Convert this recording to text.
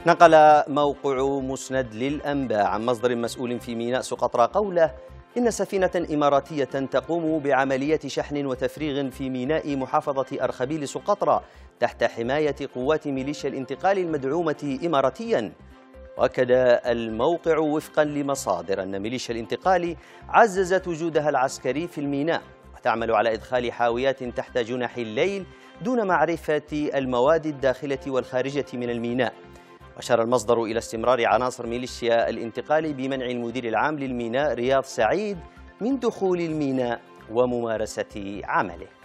نقل موقع مسند للأنباء عن مصدر مسؤول في ميناء سقطرى قوله إن سفينة إماراتية تقوم بعملية شحن وتفريغ في ميناء محافظة أرخبيل سقطرى تحت حماية قوات ميليشيا الانتقال المدعومة إماراتيا. وأكد الموقع وفقا لمصادر أن ميليشيا الانتقال عززت وجودها العسكري في الميناء وتعمل على إدخال حاويات تحت جناح الليل دون معرفة المواد الداخلة والخارجة من الميناء. أشار المصدر إلى استمرار عناصر ميليشيا الانتقال بمنع المدير العام للميناء رياض سعيد من دخول الميناء وممارسة عمله.